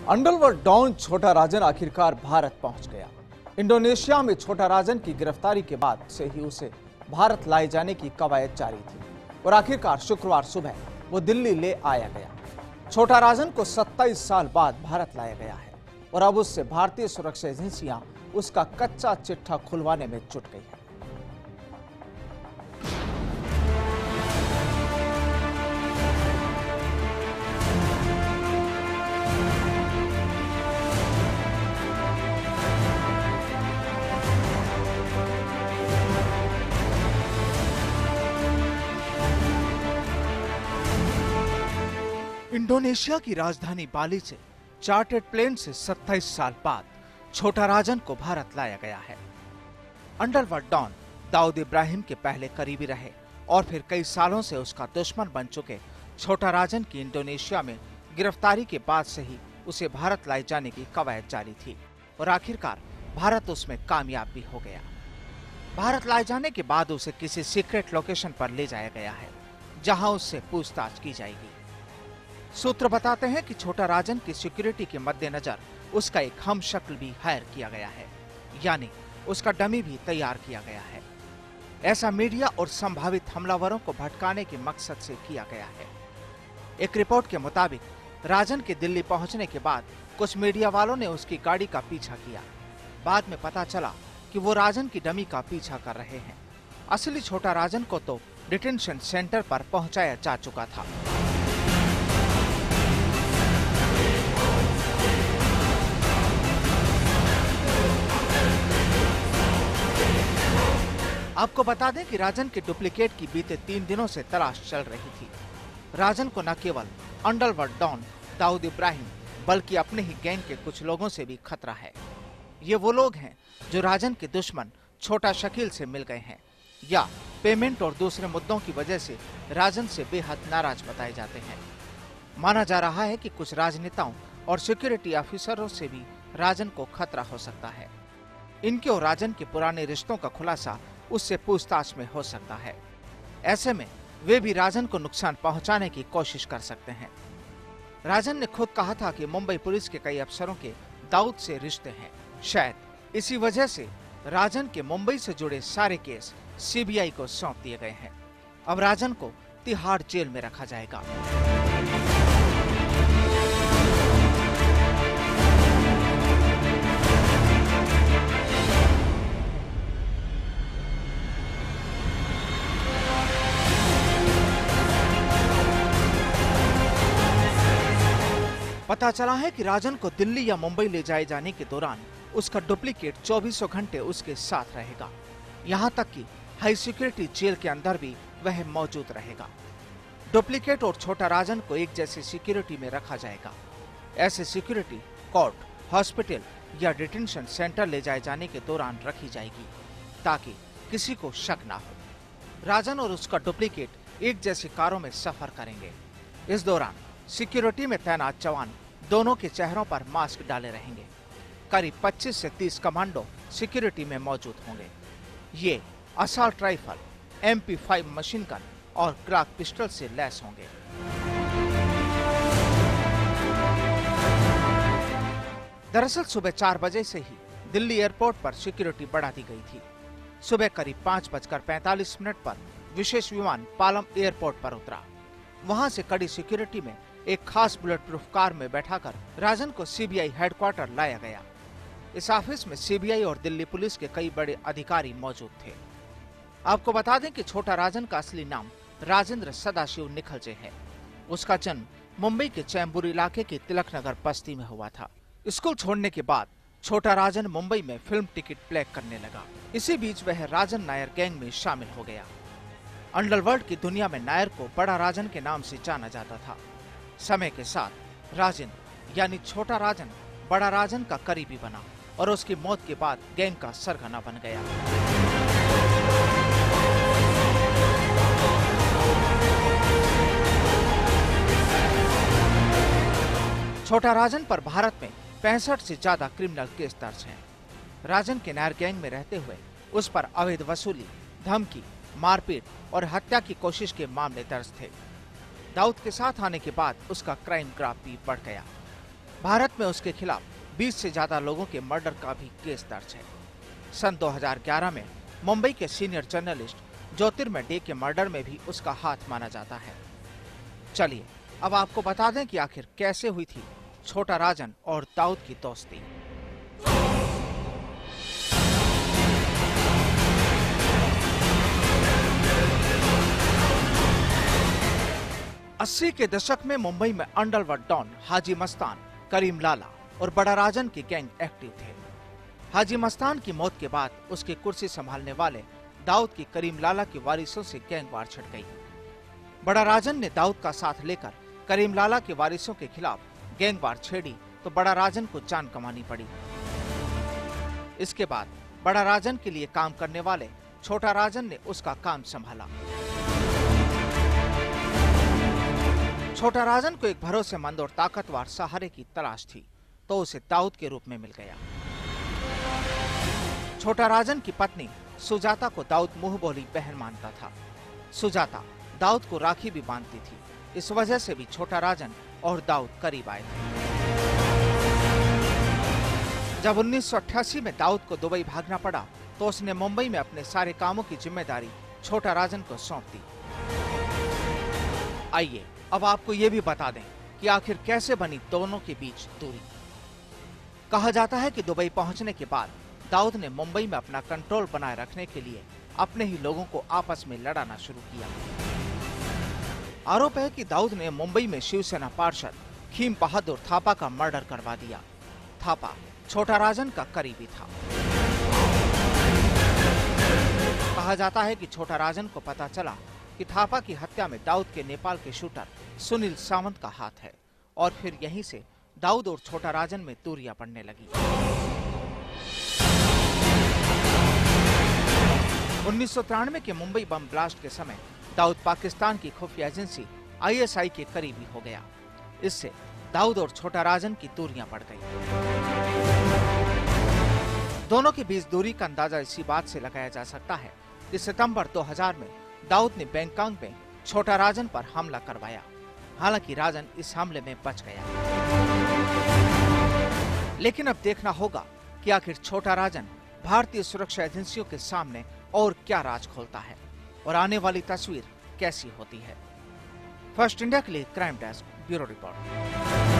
Underworld don छोटा राजन आखिरकार भारत पहुंच गया। इंडोनेशिया में छोटा राजन की गिरफ्तारी के बाद से ही उसे भारत लाए जाने की कवायद जारी थी और आखिरकार शुक्रवार सुबह वो दिल्ली ले आया गया। छोटा राजन को 27 साल बाद भारत लाया गया है और अब उससे भारतीय सुरक्षा एजेंसियां उसका कच्चा चिट्ठा खुलवाने में जुट गई है। इंडोनेशिया की राजधानी बाली से चार्टर्ड प्लेन से 27 साल बाद छोटा राजन को भारत लाया गया है। अंडरवर्ल्ड डॉन दाऊद इब्राहिम के पहले करीबी रहे और फिर कई सालों से उसका दुश्मन बन चुके छोटा राजन की इंडोनेशिया में गिरफ्तारी के बाद से ही उसे भारत लाए जाने की कवायद जारी थी और आखिरकार भारत उसमें कामयाब भी हो गया। भारत लाए जाने के बाद उसे किसी सीक्रेट लोकेशन पर ले जाया गया है जहां उससे पूछताछ की जाएगी। सूत्र बताते हैं कि छोटा राजन की सिक्योरिटी के मद्देनजर उसका एक हमशक्ल भी हायर किया गया है, यानी उसका डमी भी तैयार किया गया है। ऐसा मीडिया और संभावित हमलावरों को भटकाने के मकसद से किया गया है। एक रिपोर्ट के मुताबिक राजन के दिल्ली पहुंचने के बाद कुछ मीडिया वालों ने उसकी गाड़ी का पीछा किया। बाद में पता चला कि वो राजन की डमी का पीछा कर रहे हैं। असली छोटा राजन को तो डिटेंशन सेंटर पर पहुंचाया जा चुका था। आपको बता दें कि राजन के डुप्लीकेट की बीते 3 दिनों से तलाश चल रही थी। राजन को न केवल अंडरवर्ल्ड डॉन दाऊद इब्राहिम बल्कि अपने ही गैंग के कुछ लोगों से भी खतरा है। ये वो लोग हैं जो राजन के दुश्मन छोटा शकील से मिल गए हैं या पेमेंट और दूसरे मुद्दों की वजह से राजन से बेहद नाराज बताए जाते हैं। माना जा रहा है कि कुछ राजनेताओं और सिक्योरिटी ऑफिसरों से भी राजन को खतरा हो सकता है। इनके और राजन के पुराने रिश्तों का खुलासा उससे पूछताछ में हो सकता है। ऐसे में वे भी राजन को नुकसान पहुंचाने की कोशिश कर सकते हैं। राजन ने खुद कहा था कि मुंबई पुलिस के कई अफसरों के दाऊद से रिश्ते हैं। शायद इसी वजह से राजन के मुंबई से जुड़े सारे केस सीबीआई को सौंप दिए गए हैं। अब राजन को तिहाड़ जेल में रखा जाएगा। पता चला है कि राजन को दिल्ली या मुंबई ले जाए जाने के दौरान उसका डुप्लीकेट 24 घंटे उसके साथ रहेगा। यहाँ तक कि हाई सिक्योरिटी जेल के अंदर भी वह मौजूद रहेगा। डुप्लीकेट और छोटा राजन को एक जैसी सिक्योरिटी में रखा जाएगा। ऐसे सिक्योरिटी कोर्ट, हॉस्पिटल या डिटेंशन सेंटर ले जाए जाने के दौरान रखी जाएगी ताकि किसी को शक ना हो। राजन और उसका डुप्लीकेट एक जैसी कारों में सफर करेंगे। इस दौरान सिक्योरिटी में तैनात जवान दोनों के चेहरों पर मास्क डाले रहेंगे। करीब 25 से 30 कमांडो सिक्योरिटी में मौजूद होंगे। ये assault rifle, MP5 machine gun और क्लाक पिस्टल से लैस होंगे। दरअसल सुबह 4 बजे से ही दिल्ली एयरपोर्ट पर सिक्योरिटी बढ़ा दी गई थी। सुबह करीब 5:45 पर विशेष विमान पालम एयरपोर्ट पर उतरा। वहां से कड़ी सिक्योरिटी में एक खास बुलेट प्रूफ कार में बैठाकर राजन को सीबीआई हेडक्वार्टर लाया गया। इस ऑफिस में सीबीआई और दिल्ली पुलिस के कई बड़े अधिकारी मौजूद थे। आपको बता दें कि छोटा राजन का असली नाम राजेंद्र सदाशिव निखलजे है। उसका जन्म मुंबई के चैम्बूर इलाके के तिलक नगर बस्ती में हुआ था। स्कूल छोड़ने के बाद छोटा राजन मुंबई में फिल्म टिकट प्ले करने लगा। इसी बीच वह राजन नायर गैंग में शामिल हो गया। अंडरवर्ल्ड की दुनिया में नायर को बड़ा राजन के नाम से जाना जाता था। समय के साथ राजन यानी छोटा राजन बड़ा राजन का करीबी बना और उसकी मौत के बाद गैंग का सरगना बन गया। छोटा राजन पर भारत में 65 से ज्यादा क्रिमिनल केस दर्ज हैं। राजन के नायर गैंग में रहते हुए उस पर अवैध वसूली, धमकी, मारपीट और हत्या की कोशिश के मामले दर्ज थे। दाऊद के साथ आने के बाद उसका क्राइम ग्राफ भी बढ़ गया। भारत में उसके खिलाफ 20 से ज्यादा लोगों के मर्डर का भी केस दर्ज है। सन 2011 में मुंबई के सीनियर जर्नलिस्ट ज्योतिर्मय डे के मर्डर में भी उसका हाथ माना जाता है। चलिए अब आपको बता दें कि आखिर कैसे हुई थी छोटा राजन और दाऊद की दोस्ती। 80 के दशक में मुंबई में अंडरवर्ल्ड डॉन हाजी मस्तान, करीम लाला और बड़ा राजन की गैंग एक्टिव थे। हाजी मस्तान की मौत के बाद उसकी कुर्सी संभालने वाले दाऊद की करीम लाला के वारिसों से गैंग वार छिड़ गई। बड़ा राजन ने दाऊद का साथ लेकर करीम लाला के वारिसों के खिलाफ गैंग वार छेड़ी तो बड़ा राजन को जान कमानी पड़ी। इसके बाद बड़ा राजन के लिए काम करने वाले छोटा राजन ने उसका काम संभाला। छोटा राजन को एक भरोसेमंद और ताकतवर सहारे की तलाश थी तो उसे दाऊद के रूप में मिल गया। छोटा राजन की पत्नी सुजाता को दाऊद मुंह बोली बहन मानता था। सुजाता दाऊद को राखी भी बांधती थी। इस वजह से भी छोटा राजन और दाऊद करीब आए थे। जब 1988 में दाऊद को दुबई भागना पड़ा तो उसने मुंबई में अपने सारे कामों की जिम्मेदारी छोटा राजन को सौंप दी। आइए अब आपको ये भी बता दें कि आखिर कैसे बनी दोनों के बीच दूरी। कहा जाता है कि दुबई पहुंचने के बाद दाऊद ने मुंबई में अपना कंट्रोल बनाए रखने के लिए अपने ही लोगों को आपस में लड़ाना शुरू किया। आरोप है कि दाऊद ने मुंबई में शिवसेना पार्षद खीम बहादुर थापा का मर्डर करवा दिया। थापा छोटा राजन का करीबी था। कहा जाता है कि छोटा राजन को पता चला कि थापा की हत्या में दाऊद के नेपाल के शूटर सुनील सावंत का हाथ है और फिर यहीं से दाऊद और छोटा राजन में दूरियां पड़ने लगी। 1993 के मुंबई बम ब्लास्ट के समय दाऊद पाकिस्तान की खुफिया एजेंसी ISI के करीबी हो गया। इससे दाऊद और छोटा राजन की दूरियां बढ़ गई। दोनों के बीच दूरी का अंदाजा इसी बात से लगाया जा सकता है कि सितंबर 2000 में दाऊद ने बैंकॉक में छोटा राजन पर हमला करवाया। हालांकि राजन इस हमले में बच गया। लेकिन अब देखना होगा कि आखिर छोटा राजन भारतीय सुरक्षा एजेंसियों के सामने और क्या राज खोलता है और आने वाली तस्वीर कैसी होती है। फर्स्ट इंडिया के लिए क्राइम डेस्क ब्यूरो रिपोर्ट।